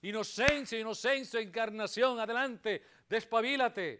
Inocencio, Inocencio, Encarnación, adelante, despabilate.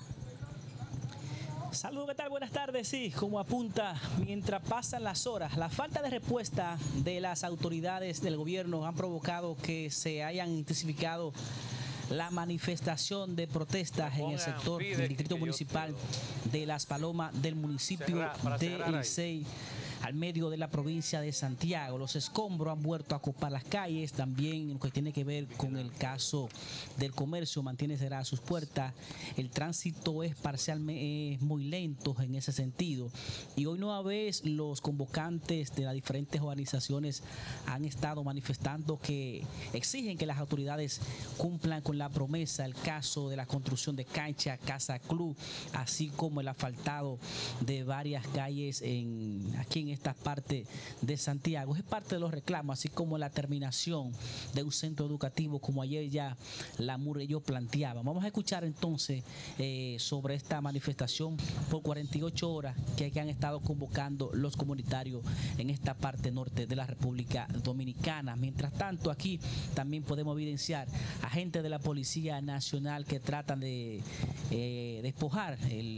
Saludos, ¿qué tal? Buenas tardes. Sí, como apunta, mientras pasan las horas, la falta de respuesta de las autoridades del gobierno han provocado que se hayan intensificado la manifestación de protestas en el sector del distrito municipal de Las Palomas del municipio de El Cei, al medio de la provincia de Santiago. Los escombros han vuelto a ocupar las calles, también lo que tiene que ver con el caso del comercio mantiene cerradas sus puertas, el tránsito es parcialmente muy lento en ese sentido, y hoy nueva vez los convocantes de las diferentes organizaciones han estado manifestando que exigen que las autoridades cumplan con la promesa, el caso de la construcción de cancha, casa club, así como el asfaltado de varias calles aquí en esta parte de Santiago. Es parte de los reclamos, así como la terminación de un centro educativo, como ayer ya la Murillo planteaba. Vamos a escuchar entonces sobre esta manifestación por 48 horas que han estado convocando los comunitarios en esta parte norte de la República Dominicana. Mientras tanto, aquí también podemos evidenciar agentes de la Policía Nacional que tratan de despojar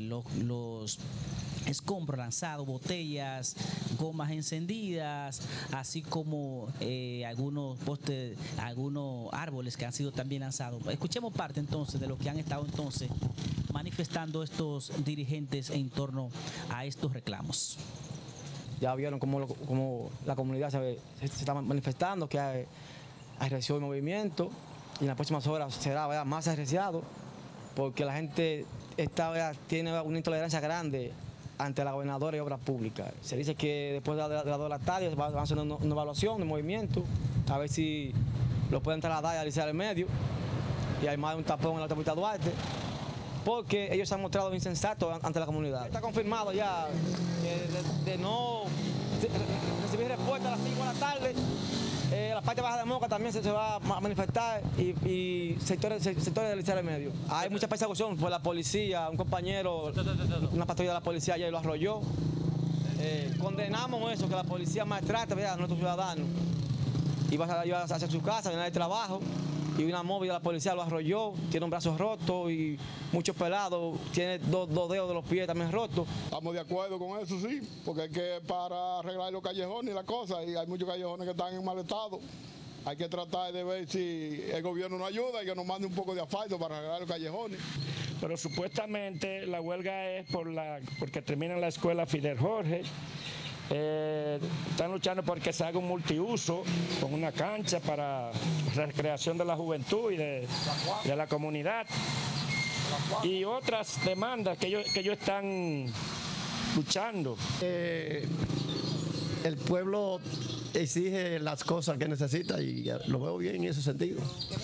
los escombros lanzados, botellas, gomas encendidas, así como algunos postes, algunos árboles que han sido también lanzados. Escuchemos parte entonces de lo que han estado entonces manifestando estos dirigentes en torno a estos reclamos. Ya vieron cómo la comunidad se está manifestando, que hay reacción y movimiento, y en las próximas horas será más arreciado, porque la gente tiene una intolerancia grande ante la gobernadora y obras públicas. Se dice que después de las 2 de la tarde van a hacer una evaluación de movimiento, a ver si lo pueden trasladar y analizar el medio, y hay más de un tapón en la autopista Duarte, porque ellos se han mostrado insensatos ante la comunidad. Está confirmado ya de no recibir respuesta a las 5 de la tarde. La parte baja de Moca también se va a manifestar y sectores del Liceo Medio. Hay mucha persecución por la policía, un compañero, una patrulla de la policía ayer lo arrolló. Condenamos eso, que la policía maltrata a nuestros ciudadanos. Iba hacia su casa, venía de trabajo, y una móvil de la policía lo arrolló, tiene un brazo roto y muchos pelados, tiene dos dedos de los pies también rotos. Estamos de acuerdo con eso, sí, porque hay que para arreglar los callejones y las cosas, y hay muchos callejones que están en mal estado. Hay que tratar de ver si el gobierno nos ayuda y que nos mande un poco de asfalto para arreglar los callejones. Pero supuestamente la huelga es porque termina la escuela Fidel Jorge. Están luchando porque se haga un multiuso con una cancha para recreación de la juventud y de la comunidad, y otras demandas que ellos están luchando. El pueblo exige las cosas que necesita y lo veo bien en ese sentido.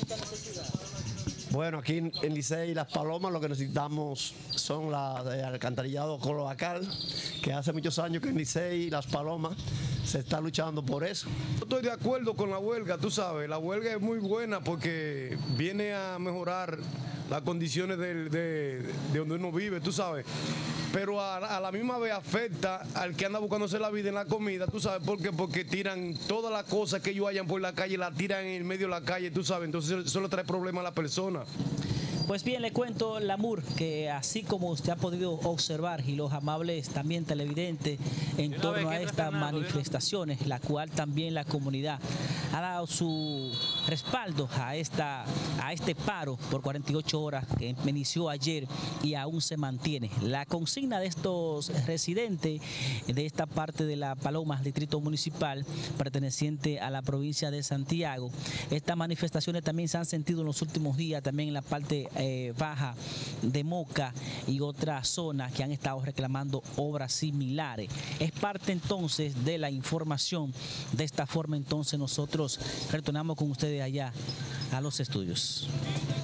Bueno, aquí en Licey y Las Palomas lo que necesitamos son el alcantarillado cloacal, que hace muchos años que en Licey y Las Palomas se está luchando por eso. Yo estoy de acuerdo con la huelga, tú sabes, la huelga es muy buena porque viene a mejorar las condiciones de donde uno vive, tú sabes. Pero a la misma vez afecta al que anda buscándose la vida en la comida, tú sabes por qué, porque tiran todas las cosas que ellos hayan por la calle, la tiran en el medio de la calle, tú sabes, entonces eso le trae problemas a la persona. Pues bien, le cuento, Lamur, que así como usted ha podido observar, y los amables también televidentes, en torno a estas manifestaciones, la cual también la comunidad ha dado su respaldo a este paro por 48 horas que inició ayer y aún se mantiene. La consigna de estos residentes de esta parte de La Paloma, distrito municipal perteneciente a la provincia de Santiago, estas manifestaciones también se han sentido en los últimos días, también en la parte baja de Moca y otras zonas que han estado reclamando obras similares. Es parte entonces de la información. De esta forma entonces nosotros retornamos con ustedes allá a los estudios.